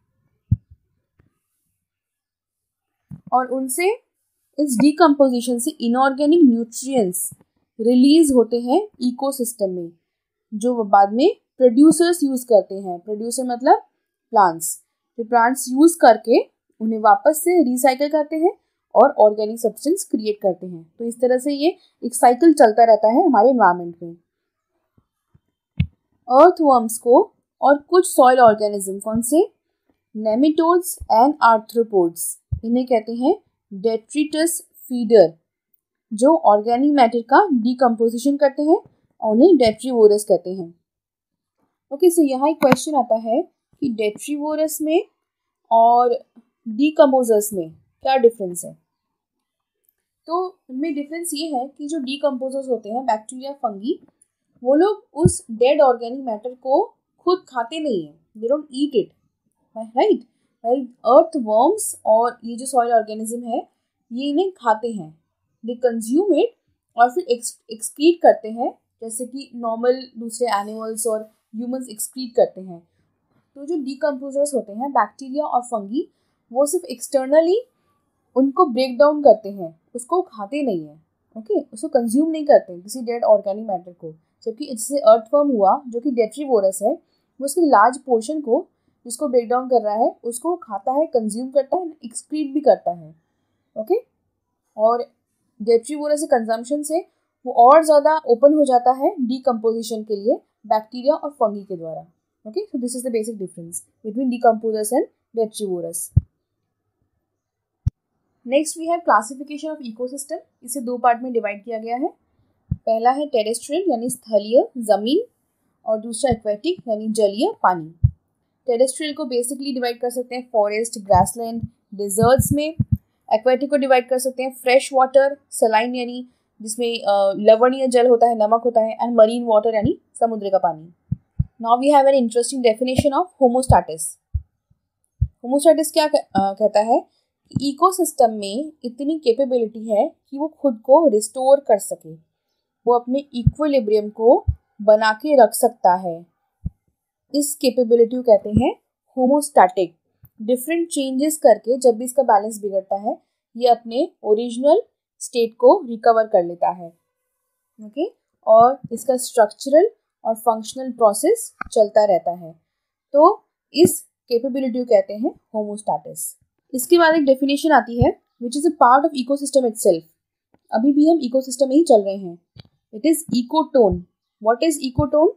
और उनसे इस डिकम्पोजिशन से इनऑर्गेनिक न्यूट्रिएंट्स रिलीज होते हैं इकोसिस्टम में, जो बाद में प्रोड्यूसर्स यूज करते हैं। प्रोड्यूसर मतलब प्लांट्स, जो प्लांट्स यूज करके उन्हें वापस से रिसाइकिल करते हैं और ऑर्गेनिक सब्सटेंस क्रिएट करते हैं। तो इस तरह से ये एक साइकिल चलता रहता है हमारे एनवायरनमेंट में। अर्थवर्म्स को और कुछ सॉइल ऑर्गेनिज्म, कौन से? नेमेटोड्स एंड आर्थ्रोपोड्स, इन्हें कहते हैं डेट्रिटस फीडर, जो ऑर्गेनिक मैटर का डिकम्पोजिशन करते हैं और उन्हें डेट्रीवोरस कहते हैं। ओके, सो यहाँ एक क्वेश्चन आता है कि डेट्रीवोरस में और डिकम्पोजर्स में क्या डिफरेंस है? तो उनमें डिफरेंस ये है कि जो डिकम्पोजर्स होते हैं, बैक्टीरिया, फंगी, वो लोग उस डेड ऑर्गेनिक मैटर को खुद खाते नहीं हैं, they don't eat it, right. Earthworms और ये जो सॉइल ऑर्गेनिज्म है ये इन्हें खाते हैं, दे कंज्यूम इट और फिर एक्सक्रीट करते हैं, जैसे कि नॉर्मल दूसरे एनिमल्स और ह्यूमंस एक्सक्रीट करते हैं। तो जो डिकम्पोजर्स होते हैं, बैक्टीरिया और फंगी, वो सिर्फ एक्सटर्नली उनको ब्रेक डाउन करते हैं, उसको खाते नहीं हैं। ओके, उसको कंज्यूम नहीं करते किसी डेड ऑर्गेनिक मैटर को। जबकि जैसे अर्थवर्म हुआ जो कि डेट्रीवोरस है, वो उसके लार्ज पोर्शन को जिसको ब्रेक डाउन कर रहा है उसको खाता है, कंज्यूम करता है, एक्सक्रीट भी करता है। ओके, और डेट्रीवोरस के कंजम्पशन से वो और ज़्यादा ओपन हो जाता है डिकम्पोजिशन के लिए बैक्टीरिया और फंगी के द्वारा। Okay, so this is the basic difference between decomposers and detritivorous. Next we have classification of ecosystem. इसे दो पार्ट में डिवाइड किया गया है। पहला है टेरेस्ट्रियल यानी स्थलीय, जमीन, और दूसरा एक्वेटिक यानी जलीय, पानी। टेरेस्ट्रियल को बेसिकली डिवाइड कर सकते हैं फॉरेस्ट, ग्रासलैंड, डिजर्ट्स में। एक्वेटिक को डिवाइड कर सकते हैं फ्रेश वाटर, सलाइन यानी जिसमें लवणीय जल होता है, नमक होता है, एंड मरीन वाटर यानी समुद्र का पानी। Now we have an interesting definition of homeostasis. Homeostasis क्या कहता है? इकोसिस्टम में इतनी कैपेबिलिटी है कि वो खुद को रिस्टोर कर सके, वो अपने इक्विलिब्रियम को बना के रख सकता है। इस कैपेबिलिटी को कहते हैं होमोस्टैटिक। डिफरेंट चेंजेस करके जब भी इसका बैलेंस बिगड़ता है, ये अपने ओरिजिनल स्टेट को रिकवर कर लेता है। ओके, और इसका स्ट्रक्चरल और फंक्शनल प्रोसेस चलता रहता है। तो इस कैपेबिलिटी को कहते हैं होमोस्टैटिस। इसके बाद एक डेफिनेशन आती है which is a part of ecosystem itself. अभी भी हम इकोसिस्टम में ही चल रहे हैं। It is ecotone. What is ecotone?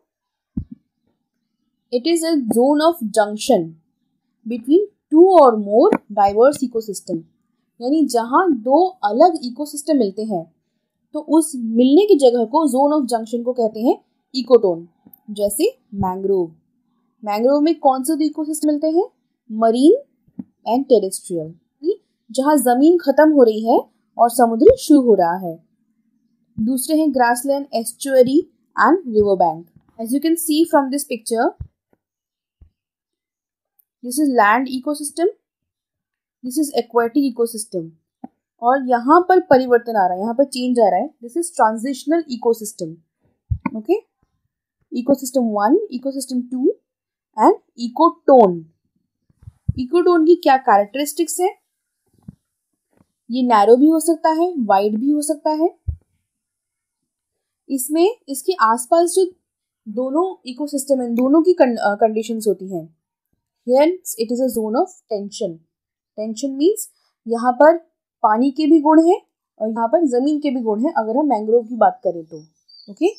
It is a zone of junction between two or more diverse ecosystem, यानी जहां दो अलग इकोसिस्टम मिलते हैं तो उस मिलने की जगह को जोन ऑफ जंक्शन को कहते हैं इकोटोन। जैसे मैंग्रोव। मैंग्रोव में कौन से दो इकोसिस्टम मिलते हैं? मरीन एंड टेरेस्ट्रियल, जहां जमीन खत्म हो रही है और समुद्र शुरू हो रहा है। दूसरे हैं grassland, estuary and river bank. As you can see from this picture, this is land ecosystem, this is aquatic ecosystem, और यहाँ पर परिवर्तन आ रहा है, यहाँ पर चेंज आ रहा है। This is transitional ecosystem. Okay, ecosystem one, ecosystem two and ecotone. Ecotone की क्या कैरेक्टरिस्टिक्स है? ये नैरो भी हो सकता है, वाइड भी हो सकता है। इसमें इसके आसपास जो दोनों इकोसिस्टम है, दोनों की कंडीशंस होती हैं। Hence it is a zone of tension. Tension means यहाँ पर पानी के भी गुण हैं और यहाँ पर जमीन के भी गुण हैं, अगर हम मैंग्रोव की बात करें तो। Okay,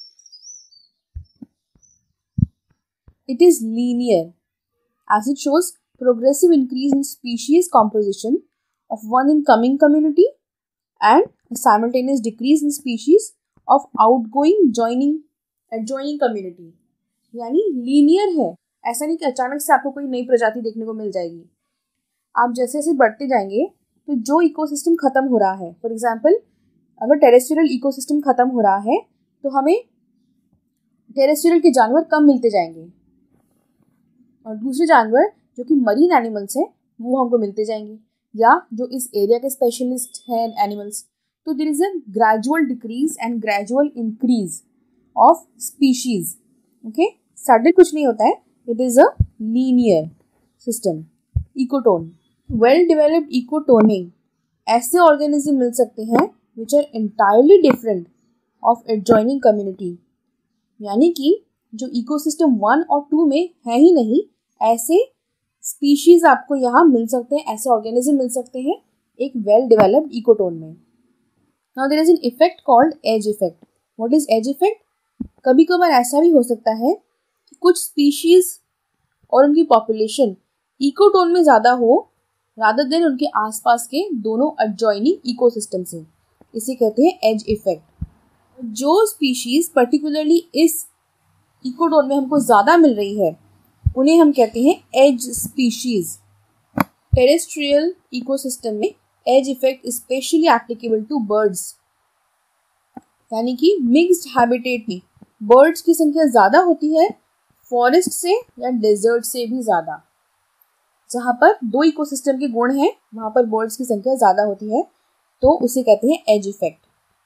it is linear as it shows progressive increase in species composition of one incoming community and a simultaneous decrease in species of outgoing joining adjoining community। यानी लीनियर है, ऐसा नहीं कि अचानक से आपको कोई नई प्रजाति देखने को मिल जाएगी। आप जैसे जैसे बढ़ते जाएंगे तो जो इकोसिस्टम खत्म हो रहा है, फॉर एग्जांपल अगर टेरेस्ट्रियल इकोसिस्टम खत्म हो रहा है तो हमें टेरेस्ट्रियल के जानवर कम मिलते जाएंगे और दूसरे जानवर जो कि मरीन एनिमल्स हैं वो हमको मिलते जाएंगे, या जो इस एरिया के स्पेशलिस्ट हैं एनिमल्स। तो there is a gradual decrease and gradual increase of species. Okay, sudden कुछ नहीं होता है, it is a linear system. Ecotone, well developed ecotoning, ऐसे ऑर्गेनिज्म मिल सकते हैं which are entirely different of adjoining community, यानी कि जो इकोसिस्टम वन और टू में है ही नहीं, ऐसे स्पीशीज आपको यहाँ मिल सकते हैं, ऐसे ऑर्गेनिज्म मिल सकते हैं एक वेल डेवलप्ड इकोटोन में। Now there is an effect called edge effect. What is edge effect? कभी कभार ऐसा भी हो सकता है कि कुछ स्पीशीज और उनकी पॉपुलेशन इकोटोन में ज़्यादा हो रादर देन उनके आसपास के दोनों एडजॉइनिंग इकोसिस्टम से। इसे कहते हैं एज इफेक्ट। जो स्पीशीज पर्टिकुलरली इस इकोटोन में हमको ज़्यादा मिल रही है उन्हें हम कहते हैं एज स्पीशीज। टेरेस्ट्रियल इकोसिस्टम में edge effect specially applicable to birds, यानी कि मिक्स्ड हैबिटेट में बर्ड्स की संख्या ज़्यादा होती है फॉरेस्ट से या डेजर्ट से भी ज़्यादा। जहाँ पर दो इकोसिस्टम के गुण हैं वहाँ पर बर्ड्स की संख्या ज़्यादा होती है, तो उसे कहते हैं edge effect.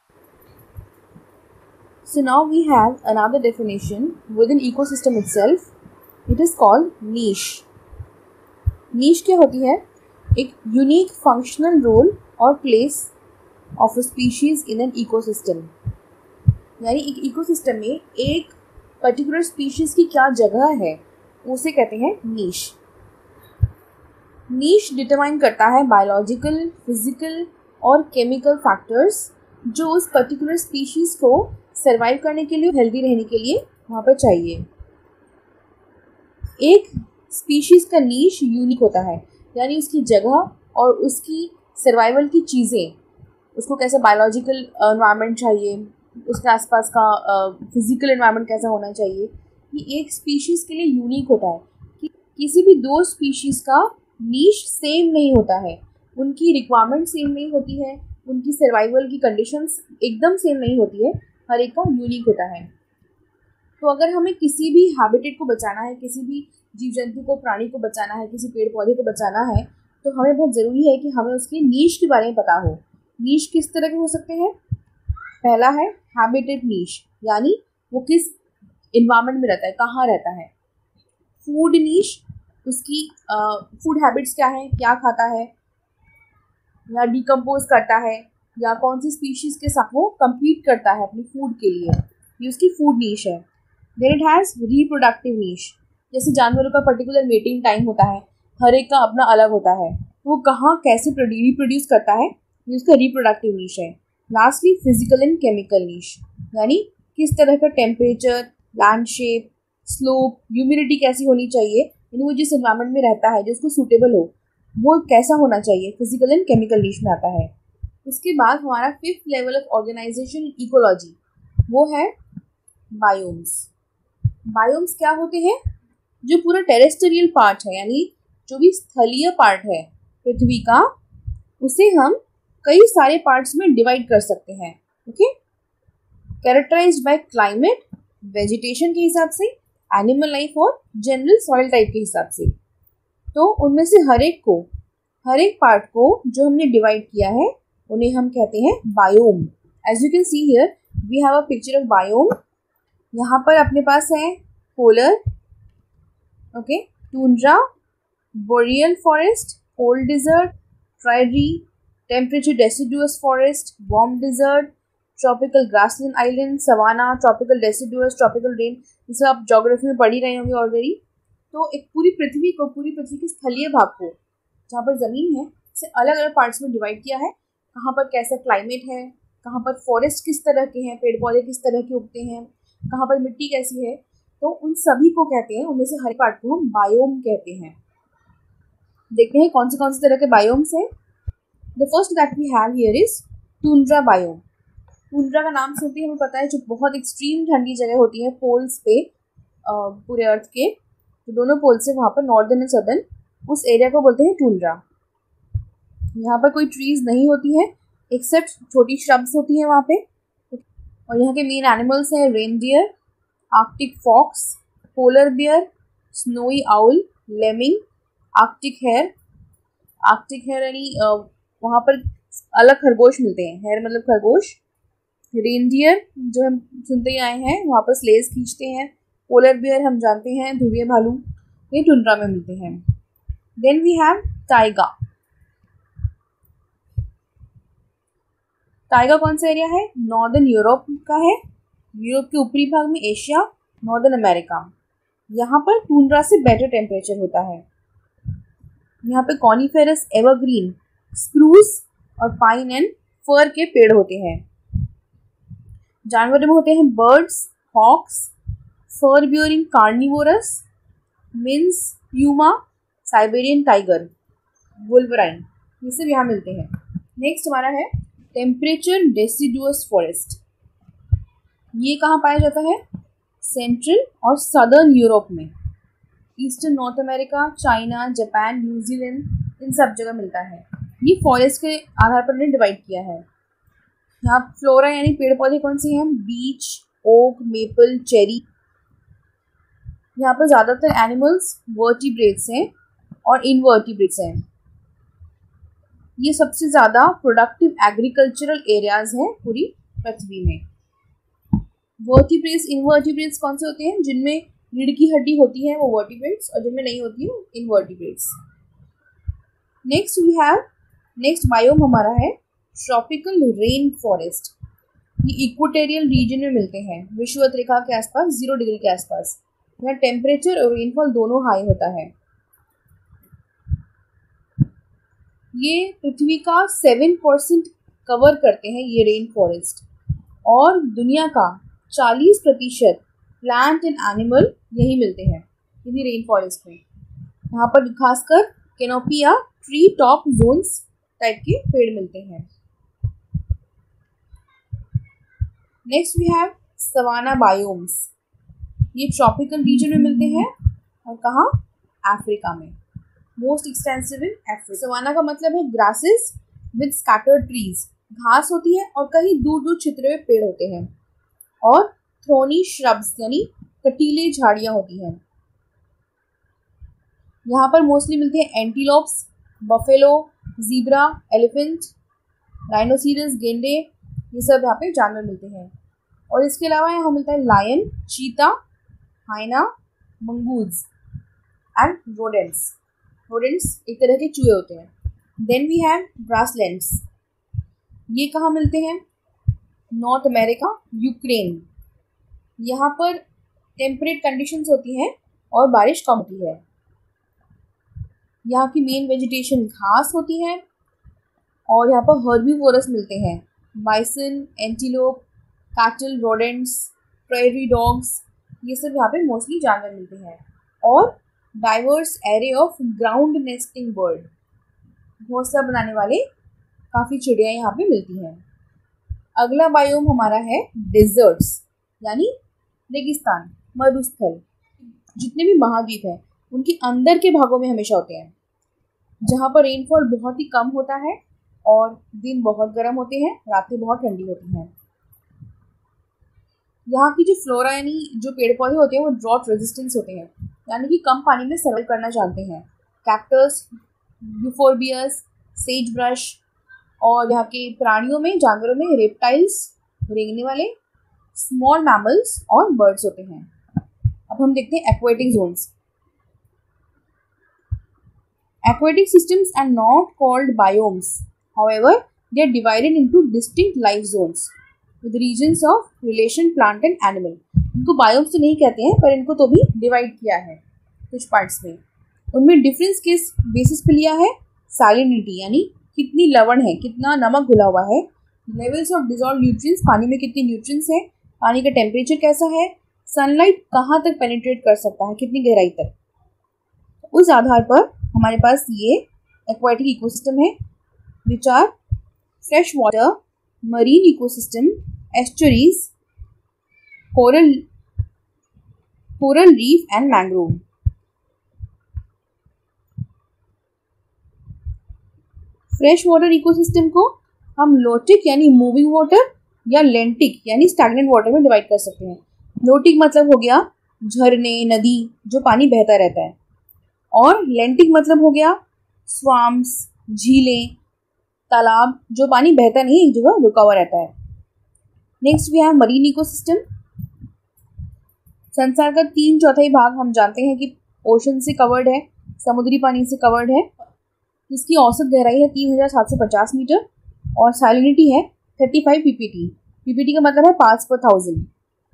So now we have another definition within ecosystem itself. It is called niche. Niche क्या होती है? एक unique functional role or place of a species in an ecosystem. यानी एक ecosystem में एक particular species की क्या जगह है उसे कहते हैं niche. Niche determine करता है biological, physical और chemical factors जो उस particular species को सर्वाइव करने के लिए, हेल्दी रहने के लिए वहाँ पर चाहिए। एक स्पीशीज़ का नीश यूनिक होता है, यानी उसकी जगह और उसकी सर्वाइवल की चीज़ें, उसको कैसा बायोलॉजिकल एनवायरनमेंट चाहिए, उसके आसपास का फिजिकल एनवायरनमेंट कैसा होना चाहिए, ये एक स्पीशीज़ के लिए यूनिक होता है। कि किसी भी दो स्पीशीज़ का नीश सेम नहीं होता है, उनकी रिक्वायरमेंट सेम नहीं होती है, उनकी सर्वाइवल की कंडीशंस एकदम सेम नहीं होती है, हर एक का यूनिक होता है। तो अगर हमें किसी भी हैबिटेट को बचाना है, किसी भी जीव जंतु को, प्राणी को बचाना है, किसी पेड़ पौधे को बचाना है, तो हमें बहुत ज़रूरी है कि हमें उसके नीश के बारे में पता हो। नीश किस तरह के हो सकते हैं? पहला है हैबिटेट नीश, यानी वो किस इन्वायरमेंट में रहता है, कहाँ रहता है। फूड नीश, उसकी फूड हैबिट्स क्या हैं, क्या खाता है या डिकम्पोज करता है, या कौन सी स्पीशीज़ के साथ वो compete करता है अपनी फूड के लिए, ये उसकी फूड नीश है। Then it has reproductive niche, जैसे जानवरों का पर्टिकुलर मेटिंग टाइम होता है, हर एक का अपना अलग होता है, वो कहाँ कैसे रिप्रोड्यूस करता है, ये उसका रिप्रोडक्टिव नीश है। Lastly physical and chemical niche, यानी किस तरह का temperature, land shape, slope, humidity कैसी होनी चाहिए, यानी वो जिस एनवायरमेंट में रहता है जो उसको सूटेबल हो वो कैसा होना चाहिए, फिजिकल एंड केमिकल नीश में आता है। उसके बाद हमारा fifth level of organisation ecology, वो है बायोम्स। बायोम्स क्या होते हैं? जो पूरा टेरेस्ट्रियल पार्ट है, यानी जो भी स्थलीय पार्ट है पृथ्वी का, उसे हम कई सारे पार्ट्स में डिवाइड कर सकते हैं। Okay, characterized by climate, vegetation के हिसाब से, एनिमल लाइफ और जनरल सॉइल टाइप के हिसाब से। तो उनमें से हर एक को, हर एक पार्ट को जो हमने डिवाइड किया है उन्हें हम कहते हैं biome. As you can see here we have a picture of biome. यहाँ पर अपने पास है polar, okay, tundra, boreal forest, cold desert, ट्राइडी, temperature deciduous forest, warm desert, tropical grassland island, savanna, tropical deciduous, tropical rain, ये सब आप geography में पढ़ ही रहे होंगे ऑलरेडी। तो एक पूरी पृथ्वी को, पूरी पृथ्वी के स्थलीय भाग को, जहाँ पर ज़मीन है, इसे अलग अलग पार्ट्स में डिवाइड किया है। कहाँ पर कैसा क्लाइमेट है, कहाँ पर फॉरेस्ट किस तरह के हैं, पेड़ पौधे किस तरह के उगते हैं, कहाँ पर मिट्टी कैसी है, तो उन सभी को कहते हैं, उनमें से हर पार्ट को हम बायोम कहते हैं। देखते हैं कौन से कौन से तरह के बायोम्स हैं। The first that we have here is tundra biome. Tundra का नाम सुनते ही हमें पता है जो बहुत एक्सट्रीम ठंडी जगह होती है पोल्स पे, पूरे अर्थ के जो दोनों पोल्स है वहाँ पर, नॉर्दर्न एंड सदर्न, उस एरिया को बोलते हैं टूंड्रा। यहाँ पर कोई ट्रीज नहीं होती है एक्सेप्ट छोटी श्रब्स होती हैं वहाँ पे। और यहाँ के मेन एनिमल्स हैं reindeer, arctic fox, polar bear, snowy owl, lemming, arctic hare. Arctic hare यानी वहाँ पर अलग खरगोश मिलते हैं, हेयर मतलब खरगोश। रेनडियर जो हम सुनते ही आए हैं, वहाँ पर स्लेज खींचते हैं। पोलर बियर हम जानते हैं, ध्रुवीय भालू, ये टुंड्रा में मिलते हैं। Then we have taiga. Taiga कौन सा एरिया है? नॉर्दर्न यूरोप का है, यूरोप के ऊपरी भाग में एशिया, नॉर्दर्न अमेरिका। यहाँ पर टूंड्रा से बेटर टेम्परेचर होता है। यहाँ पे कॉनिफेरस, एवरग्रीन, स्प्रूस और पाइन एंड फर के पेड़ होते हैं। जानवरों में होते हैं birds, hawks, fur bearing carnivorous, minks, puma, Siberian tiger, wolverine, ये सब यहाँ मिलते हैं। नेक्स्ट हमारा है टेम्परेचर डेसिडुअस फॉरेस्ट। ये कहाँ पाया जाता है? सेंट्रल और सदर्न यूरोप में, eastern North America, China, Japan, New Zealand, इन सब जगह मिलता है। ये फॉरेस्ट के आधार पर हमने डिवाइड किया है। यहाँ फ्लोरा यानी पेड़ पौधे कौन से हैं? Beech, oak, maple, cherry. यहाँ पर ज़्यादातर एनिमल्स वर्टिब्रेट्स हैं और इनवर्टिब्रेट्स हैं। ये सबसे ज़्यादा प्रोडक्टिव एग्रीकल्चरल एरियाज हैं पूरी पृथ्वी में। वर्टिब्रेट्स, इनवर्टिब्रेट्स कौन से होते हैं? जिनमें रीढ़ की हड्डी होती है वो वर्टिब्रेट्स, और जिनमें नहीं होती है invertebrates. Next we have, next biome हमारा है ट्रॉपिकल रेन फॉरेस्ट। ये इक्वेटोरियल रीजन में मिलते हैं, विषुवत रेखा के आसपास, जीरो डिग्री के आसपास। यहाँ टेम्परेचर और रेनफॉल दोनों हाई होता है। ये पृथ्वी का सेवन परसेंट कवर करते हैं ये रेन फॉरेस्ट, और दुनिया का चालीस प्रतिशत प्लांट एंड एनिमल यही मिलते हैं इन्हीं रेन फॉरेस्ट में। यहाँ पर खासकर कैनोपी या ट्री टॉप जोन्स टाइप के पेड़ मिलते हैं। Next we have savanna biomes. ये ट्रॉपिकल रीजन में मिलते हैं, और कहाँ? अफ्रीका में, most extensive in Africa. Savanna का मतलब है ग्रासेस विद स्कैटर्ड ट्रीज, घास होती है और कहीं दूर दूर छितरे हुए पेड़ होते हैं, और थ्रोनी श्रब्स यानी कटीले झाड़ियाँ होती हैं। यहाँ पर मोस्टली मिलते हैं antelopes, buffalo, zebra, elephant, rhinoceros, गेंडे, ये सब यहाँ पे जानवर मिलते हैं। और इसके अलावा यहाँ मिलता है lion, cheetah, hyena, mongoose and rodents. Rodents एक तरह के चूहे होते हैं। Then we have grasslands. ये कहाँ मिलते हैं? North America, Ukraine. यहाँ पर टेम्परेट कंडीशंस होती हैं और बारिश कम होती है। यहाँ की मेन वेजिटेशन घास होती है और यहाँ पर हर्बीवोरस मिलते हैं, bison, antelope, cattle, rodents, prairie dogs, ये सब यहाँ पे मोस्टली जानवर मिलते हैं। और diverse array of ground nesting bird, घोंसला बनाने वाले काफ़ी चिड़िया यहाँ पे मिलती हैं। अगला बायोम हमारा है डेजर्ट्स, यानी रेगिस्तान, मरुस्थल। जितने भी महाद्वीप हैं उनके अंदर के भागों में हमेशा होते हैं, जहाँ पर रेनफॉल बहुत ही कम होता है और दिन बहुत गर्म होते हैं, रातें बहुत ठंडी होती हैं। यहाँ की जो फ्लोरा यानी जो पेड़ पौधे होते हैं वो ड्रॉट रेजिस्टेंस होते हैं, यानी कि कम पानी में सर्वाइव करना जानते हैं। कैक्टस, यूफोर्बियस, सेज ब्रश, और यहाँ के प्राणियों में, जानवरों में रेप्टाइल्स, रेंगने वाले, स्मॉल मैमल्स और बर्ड्स होते हैं। अब हम देखते हैं aquatic zones. Aquatic systems are not called biomes. However, they are divided into distinct life zones with regions of relation plant and animal. इनको biomes तो नहीं कहते हैं, पर इनको तो भी डिवाइड किया है कुछ पार्ट्स में। उनमें डिफरेंस किस बेसिस पे लिया है? सैलिनिटी, यानी कितनी लवण है, कितना नमक घुला हुआ है। लेवल्स ऑफ डिजॉल्व न्यूट्रिएंट्स, पानी में कितने न्यूट्रिएंट्स हैं, पानी का टेम्परेचर कैसा है, सनलाइट कहाँ तक पेनिट्रेट कर सकता है, कितनी गहराई तक। उस आधार पर हमारे पास ये एक्वाटिक इकोसिस्टम है, which are fresh water, marine ecosystem, estuaries, coral coral reef and mangrove. Fresh water ecosystem को हम लोटिक यानी मूविंग वाटर या लेंटिक यानी स्टैग्नेंट वाटर में डिवाइड कर सकते हैं। लोटिक मतलब हो गया झरने, नदी, जो पानी बहता रहता है, और लेंटिक मतलब हो गया स्वाम्स, झीलें, तालाब, जो पानी बहता नहीं, एक जगह रुका हुआ रहता है। Next we have marine ecosystem. संसार का तीन चौथाई भाग हम जानते हैं कि ओशन से कवर्ड है, समुद्री पानी से कवर्ड है, जिसकी औसत गहराई है तीन हजार सात सौ पचास मीटर और सैलिनिटी है थर्टी फाइव पीपीटी। पीपीटी का मतलब है parts per thousand.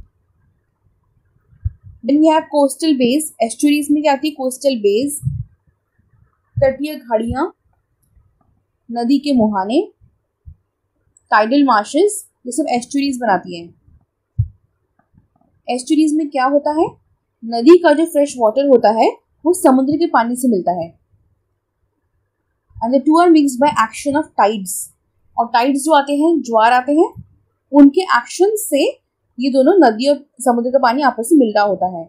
Then we have coastal bays. Estuaries में क्या आती है? कोस्टल बेज, तटीय खाड़ियाँ, नदी के मुहाने, टाइडल मार्शेस, ये सब एस्चुरीज बनाती हैं। एस्चुरीज में क्या होता है? नदी का जो फ्रेश वाटर होता है वो समुद्र के पानी से मिलता है। And the two are mixed by action of tides, और टाइड्स जो आते हैं, ज्वार आते हैं, उनके एक्शन से ये दोनों नदी और समुद्र का पानी आपस में मिल रहा होता है।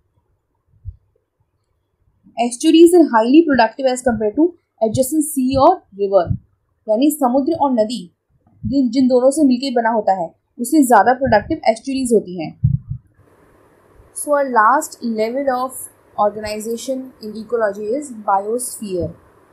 Estuaries are highly productive as compare to adjacent sea और रिवर, यानी समुद्र और नदी जिन जिन दोनों से मिलकर बना होता है उससे ज़्यादा प्रोडक्टिव एस्चुरीज होती हैं। So our last level of organisation in ecology is biosphere.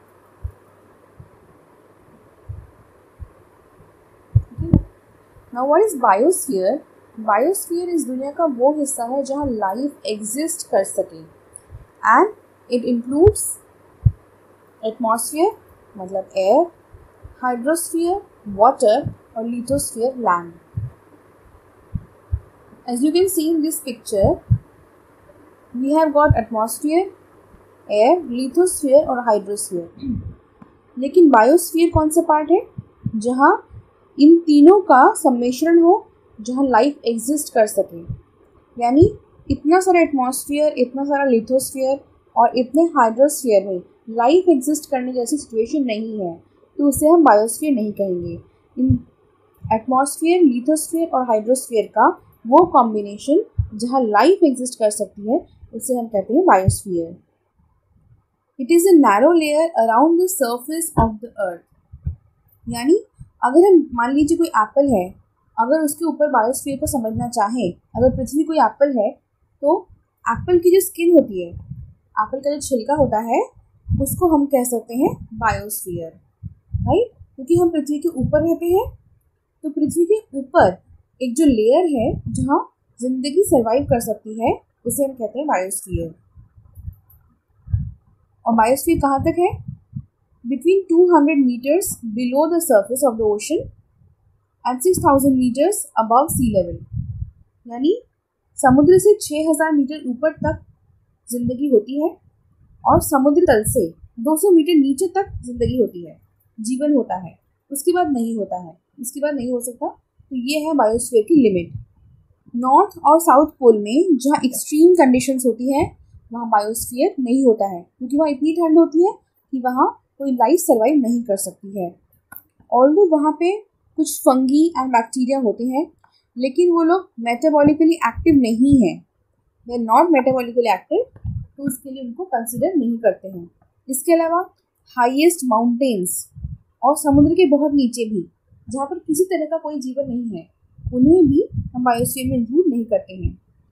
Now what is biosphere? Biosphere इस दुनिया का वो हिस्सा है जहाँ लाइफ एग्जिस्ट कर सके, एंड इट इंक्लूड्स एटमॉस्फेयर मतलब एयर, हाइड्रोस्फीयर वाटर, और lithosphere land. As you can see in this picture we have got atmosphere, air, lithosphere और हाइड्रोस्फीयर। लेकिन बायोस्फीयर कौन सा पार्ट है? जहाँ इन तीनों का सम्मिश्रण हो, जहाँ लाइफ एग्जिस्ट कर सके। यानी इतना सारा एटमॉस्फेयर, इतना सारा लिथोस्फीयर और इतने हाइड्रोस्फीयर में लाइफ एग्जिस्ट करने जैसी सिचुएशन नहीं है, तो उसे हम बायोस्फीयर नहीं कहेंगे। इन एटमॉस्फेयर, लिथोस्फीयर और हाइड्रोस्फीयर का वो कॉम्बिनेशन जहाँ लाइफ एग्जिस्ट कर सकती है उसे हम कहते हैं biosphere. It is a narrow layer around the surface of the earth, यानी अगर हम मान लीजिए कोई एप्पल है, अगर उसके ऊपर बायोस्फीयर को समझना चाहें, अगर पृथ्वी कोई एप्पल है तो एप्पल की जो स्किन होती है, एप्पल का जो छिलका होता है, उसको हम कह सकते हैं बायोस्फीयर, राइट। क्योंकि हम पृथ्वी के ऊपर रहते हैं, तो पृथ्वी के ऊपर एक जो लेयर है जहाँ जिंदगी सर्वाइव कर सकती है उसे हम कहते हैं बायोस्फीयर। और बायोस्फीयर कहाँ तक है? Between two hundred meters below the surface of the ocean and six thousand meters above sea level, यानी समुद्र से छह हज़ार मीटर ऊपर तक जिंदगी होती है और समुद्र तल से दो सौ मीटर नीचे तक जिंदगी होती है, जीवन होता है। उसके बाद नहीं होता है, इसके बाद नहीं हो सकता। तो ये है बायोस्फीयर की लिमिट। नॉर्थ और साउथ पोल में जहाँ एक्सट्रीम कंडीशंस होती है वहाँ बायोस्फीयर नहीं होता है, क्योंकि वहाँ इतनी ठंड होती है कि वहाँ कोई लाइफ सर्वाइव नहीं कर सकती है। ऑल्दो वहाँ पे कुछ फंगी एंड बैक्टीरिया होते हैं, लेकिन वो लोग मेटाबॉलिकली एक्टिव नहीं हैं, they are not metabolically active, तो उसके लिए उनको कंसिडर नहीं करते हैं। इसके अलावा हाईएस्ट माउंटेन्स और समुद्र के बहुत नीचे भी, जहाँ पर किसी तरह का कोई जीवन नहीं है, उन्हें भी हम बायोस्फीयर में इंक्लूड नहीं करते हैं।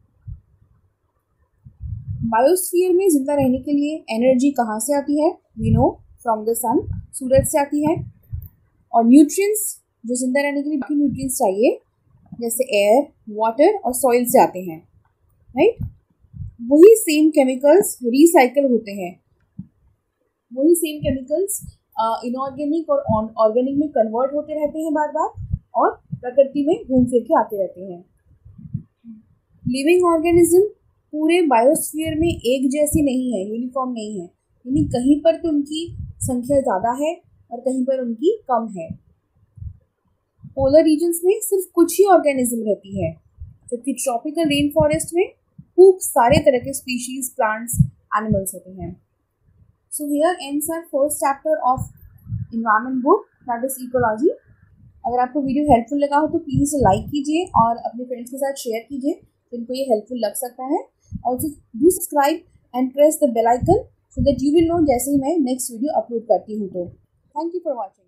बायोस्फीयर में जिंदा रहने के लिए एनर्जी कहाँ से आती है? We know from the sun, सूरज से आती है। और न्यूट्रिएंट्स, जो जिंदा रहने के लिए बाकी न्यूट्रिएंट्स चाहिए, जैसे एयर, वाटर और सॉइल से आते हैं, राइट। वही सेम केमिकल्स रिसाइकल होते हैं, वही सेम केमिकल्स इनऑर्गेनिक और ऑर्गेनिक में कन्वर्ट होते रहते हैं बार बार, और प्रकृति में घूम फिर के आते रहते हैं। लिविंग ऑर्गेनिज्म पूरे बायोस्फीयर में एक जैसी नहीं है, यूनिफॉर्म नहीं है, यानी कहीं पर तो उनकी संख्या ज़्यादा है और कहीं पर उनकी कम है। पोलर रीजन्स में सिर्फ कुछ ही ऑर्गेनिज्म रहती है, जबकि ट्रॉपिकल रेन फॉरेस्ट में खूब सारे तरह के स्पीशीज, प्लांट्स, एनिमल्स होते हैं। So here ends our first chapter of environment book, that is ecology. अगर आपको वीडियो हेल्पफुल लगा हो तो प्लीज़ इसे लाइक कीजिए और अपने फ्रेंड्स के साथ शेयर कीजिए, जिनको ये हेल्पफुल लग सकता है। Also do subscribe and press the bell icon so that you will know जैसे ही मैं नेक्स्ट वीडियो अपलोड करती हूँ। तो थैंक यू फॉर वॉचिंग।